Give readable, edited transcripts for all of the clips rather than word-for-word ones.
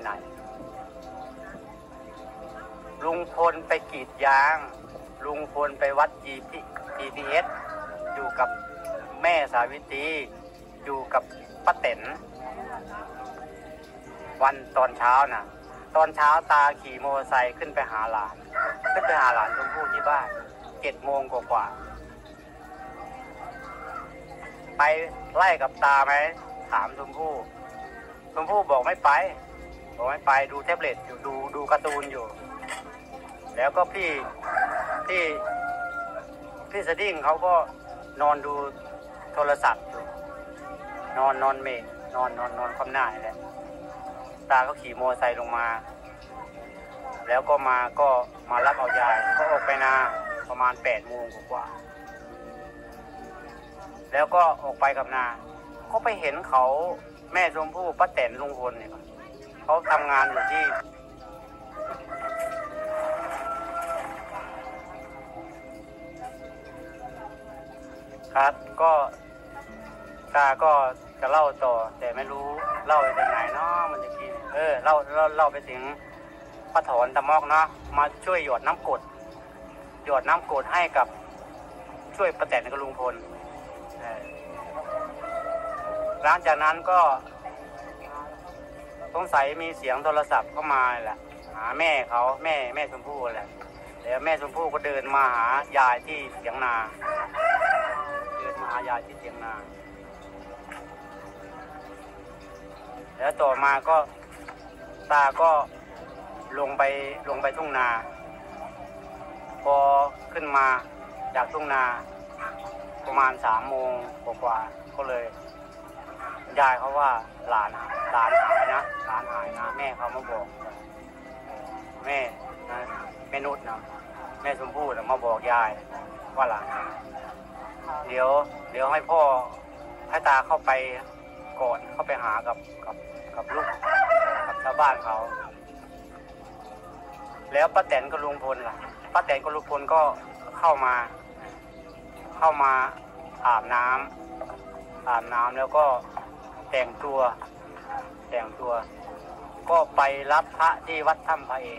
ไหนลุงพลไปกรีดยางลุงพลไปวัด GPS อยู่กับแม่สาวิตรีอยู่กับป้าเต๋นวันตอนเช้าน่ะตอนเช้าตาขี่มอเตอร์ไซค์ขึ้นไปหาหลานชมพู่ที่บ้าน7 โมงกว่าไปไล่กับตาไหมถามชมพู่บอกไม่ไปดูแท็บเล็ตอยู่ดูการ์ตูนอยู่แล้วก็พี่สดิ้งเขาก็นอนดูโทรศัพท์อยู่นอนเมฆนอนคว่ำหน้าแหละตาก็ขี่มอเตอร์ไซค์ลงมาแล้วก็มารับเอายายก็ออกไปนาประมาณ8 โมงกว่าแล้วก็ออกไปกับนาก็ไปเห็นเขาแม่ชมพู่ป้าแตนลุงพลเนี่ยเขาทำงานอยู่ที่ครับก็ตาก็จะเล่าต่อแต่ไม่รู้เล่าไปถึงไหนเนาะมันจะกินเล่าไปถึงป้าถอนตะมอกเนาะมาช่วยหยอดน้ำกรดให้กับช่วยป้าแตนกับลุงพลหลังจากนั้นก็สงสัยมีเสียงโทรศัพท์เข้ามาแหละหาแม่เขาแม่ชมพู่แหละแล้วแม่ชมพู่ก็เดินมาหายายที่เถียงนาแล้วต่อมาก็ตาก็ลงไปทุ่งนาพอขึ้นมาจากทุ่งนาประมาณ3 โมงกว่าก็เลยยายเขาว่าหลานหายนะแม่เขามาบอกแม่นุชนะแม่ชมพู่มาบอกยายว่าหลานเดี๋ยวให้ตาเข้าไปก่อนเข้าไปหากับลูกกับชาวบ้านเขาแล้วป้าแตนกับลุงพลล่ะป้าแตนกับลุงพลก็เข้ามาอาบน้ำแล้วก็แต่งตัวก็ไปรับพระที่วัดถ้ำพระเอก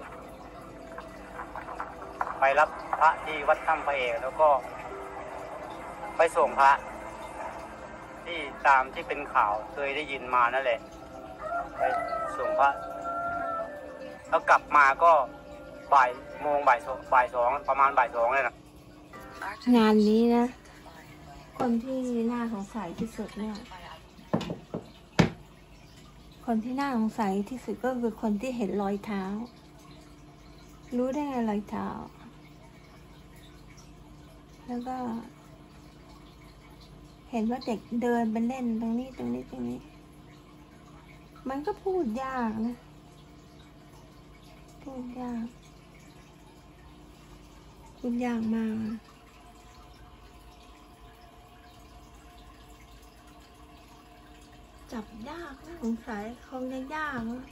แล้วก็ไปส่งพระที่ตามที่เป็นข่าวเคยได้ยินมานั่นแหละไปส่งพระแล้วกลับมาก็บ่ายสองประมาณบ่าย 2เลยนะงานนี้นะคนที่น่าสงสัยที่สุดเนี่ยคนที่น่าสงสัยที่สุดก็คือคนที่เห็นรอยเท้ารู้ได้ไงรอยเท้าแล้วก็เห็นว่าเด็กเดินไปเล่นตรงนี้มันก็พูดยากนะพูดยากมากจับยากนะสงสัยคงจะยากนะ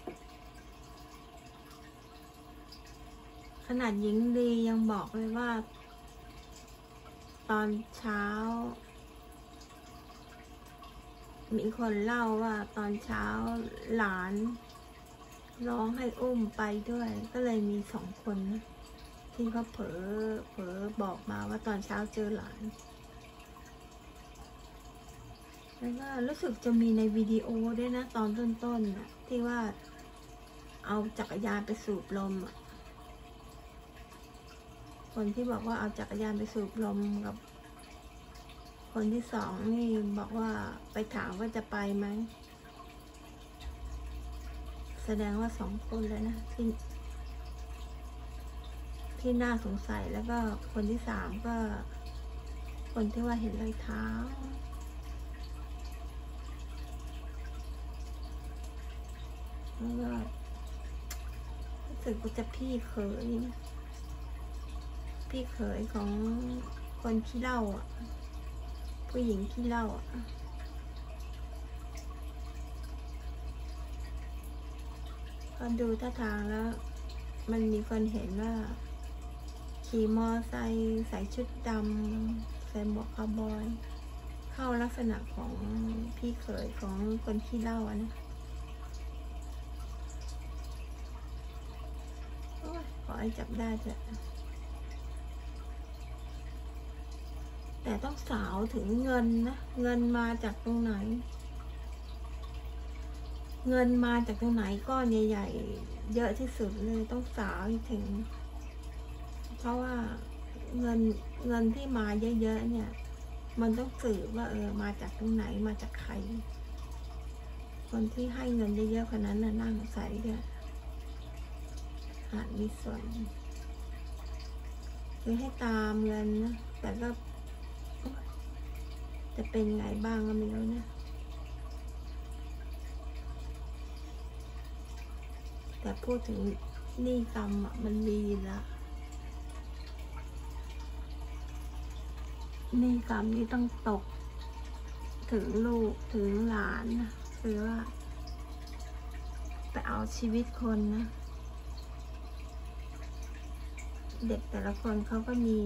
ขนาดหญิงลียังบอกเลยว่าตอนเช้ามีคนเล่าว่าตอนเช้าหลานร้องให้อุ้มไปด้วยก็เลยมี2 คนนะที่เขาเผลอบอกมาว่าตอนเช้าเจอหลานแล้วก็รู้สึกจะมีในวิดีโอด้วยนะตอนต้นๆที่ว่าเอาจักรยานไปสูบลมคนที่บอกว่าเอาจักรยานไปสูบลมกับคนที่2นี่บอกว่าไปถามว่าจะไปไหมแสดงว่า2 คนแล้วนะที่น่าสงสัยแล้วก็คนที่3ก็คนที่ว่าเห็นรอยเท้าแล้วก็รู้สึกว่าจะพี่เขยของคนที่เล่าผู้หญิงที่เล่าพอดูท่าทางแล้วมันมีคนเห็นว่าขี่มอไซค์ใส่ชุดดำใส่หมวกคาวบอยเข้าลักษณะของพี่เขยของคนที่เล่านะให้จับได้เถอะแต่ต้องสาวถึงเงินนะเงินมาจากตรงไหนเงินมาจากตรงไหนก้อนใหญ่ๆเยอะที่สุดเลยต้องสาวให้ถึงเพราะว่าเงินที่มาเยอะๆเนี่ยมันต้องสืบว่ามาจากตรงไหนมาจากใครคนที่ให้เงินเยอะๆคนนั้นน่ะนั่งใส่ด้วยอาจมีส่วนคือให้ตามเงินนะแต่ก็จะเป็นไงบ้างก็ไม่รู้นะแต่พูดถึงหนี้กรรมมันมีแล้วหนี้กรรมนี่ต้องตกถึงลูกถึงหลานนะคือว่าไปเอาชีวิตคนนะเด็กแต่ละคนเขาก็มี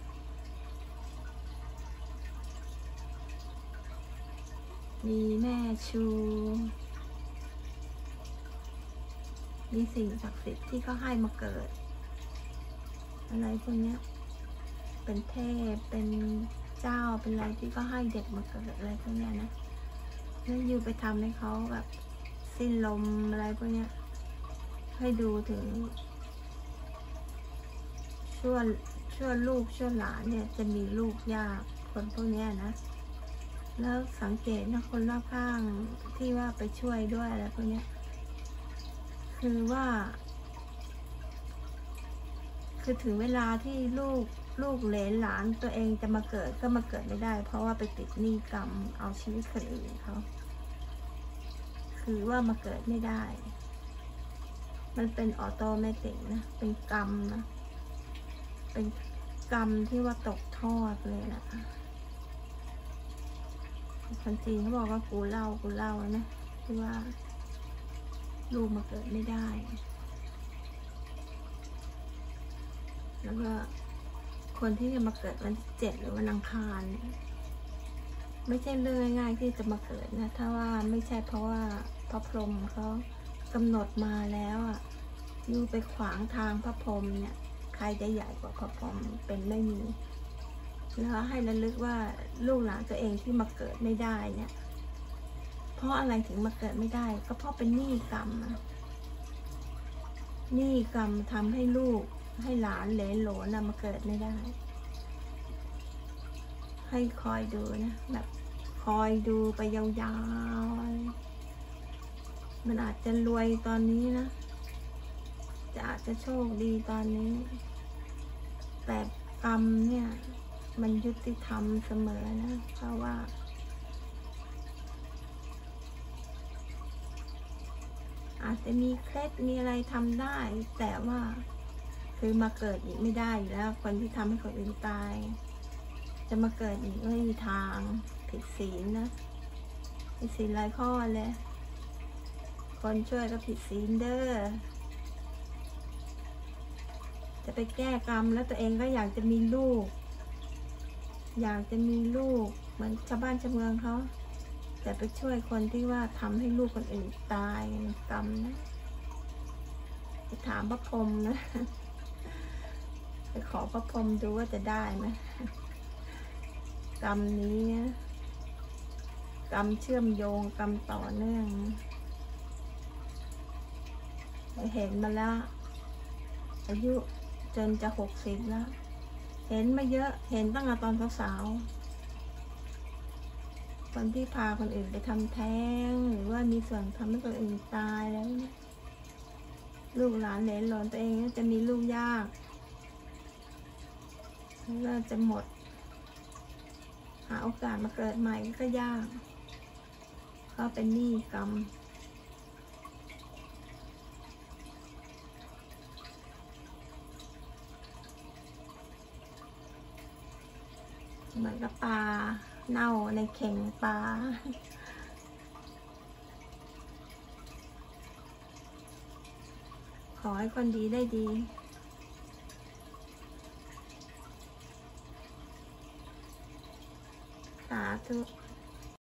แม่ชูมีสิ่งศักดิ์สิทธิ์ที่เขาให้มาเกิดอะไรพวกนี้เป็นเทพเป็นเจ้าเป็นอะไรที่ก็ให้เด็กมาเกิดอะไรพวกนี้นะแล้วอยู่ไปทำให้เขาแบบสิ้นลมอะไรพวกนี้ให้ดูถึงช่วลูกช่วหลานเนี่ยจะมีลูกยากคนพวกนี้นะแล้วสังเกตนะคนรอบข้างที่ว่าไปช่วยด้วยอะไรพวกนี้คือว่าคือถึงเวลาที่ลูกเหลนหลานตัวเองจะมาเกิดก็มาเกิดไม่ได้เพราะว่าไปติดหนี้กรรมเอาชีวิตคนอื่นเขาคือว่ามาเกิดไม่ได้มันเป็นออโตเมติกนะเป็นกรรมนะเป็นกรรมที่ว่าตกทอดเลยนะคนจีนเขาบอกว่ากูเล่านะที่ว่าลูกมาเกิดไม่ได้แล้วก็คนที่จะมาเกิดวันที่7หรือวันอังคารไม่ใช่เรื่องง่ายๆที่จะมาเกิดนะถ้าว่าไม่ใช่เพราะว่าพระพรหมเขากำหนดมาแล้วอ่ะอยู่ไปขวางทางพระพรหมเนี่ยใครจะใหญ่กว่าพระพรหมเป็นไม่มีแล้วให้ระลึกว่าลูกหลานตัวเองที่มาเกิดไม่ได้เนี่ยเพราะอะไรถึงมาเกิดไม่ได้ก็เพราะเป็นหนี้กรรมหนี้กรรมทำให้ลูกให้หลานเหลนโหลนมาเกิดไม่ได้ให้คอยดูนะแบบคอยดูไปยาวๆมันอาจจะรวยตอนนี้นะอาจจะโชคดีตอนนี้แต่กรรมเนี่ยมันยุติธรรมเสมอนะเพราะว่าอาจจะมีเคล็ดมีอะไรทำได้แต่ว่าคือมาเกิดอีกไม่ได้อยู่แล้วคนที่ทำให้คนอื่นตายจะมาเกิดอีกไม่มีทางผิดศีลนะผิดศีลหลายข้อเลยคนช่วยก็ผิดศีลเด้อจะไปแก้กรรมแล้วตัวเองก็อยากจะมีลูกเหมือนชาวบ้านชาวเมืองเขาแต่ไปช่วยคนที่ว่าทำให้ลูกคนอื่นตายกรรมนะไปถามพระพรหมนะไปขอพระพรหมดูว่าจะได้ไหมกรรมนี้กรรมเชื่อมโยงกรรมต่อเนื่องเห็นมาแล้วอายุจนจะ60แล้วเห็นมาเยอะเห็นตั้งแต่ตอนสาวๆคนที่พาคนอื่นไปทำแท้งหรือว่ามีส่วนทำให้คนอื่นตายแล้วเนี่ยลูกหลานเหลนหลนตัวเองจะมีลูกยากก็จะหมดหาโอกาสมาเกิดใหม่ก็ยากก็เป็นหนี้กรรมเหมือนกับปลาเน่าในเข่งปลาขอให้คนดีได้ดีสาธุ